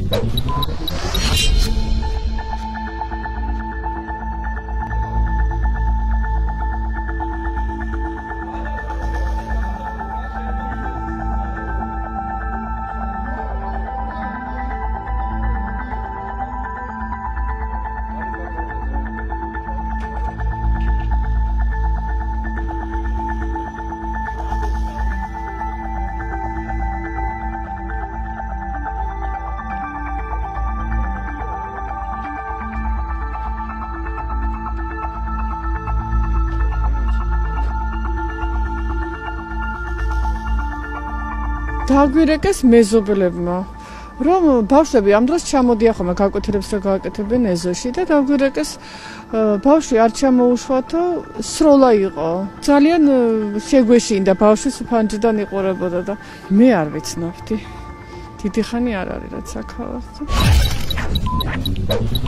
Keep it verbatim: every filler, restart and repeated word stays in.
დაგვირეკეს მეზობლებმა, რომ ბავშვები ამ დროს ჩამოდიან ხოლმე გაკვეთილებს რა გააკეთებენ ეზოში და დაგვირეკეს ბავშვი არ ჩამოუშვათო, სროლა იყო. ძალიან შეგვეშინდა ბავშვის ფანჯიდან იყურებოდა და მე არ ვიცნობდი. დიდი ხანი არ არის რაც აქ.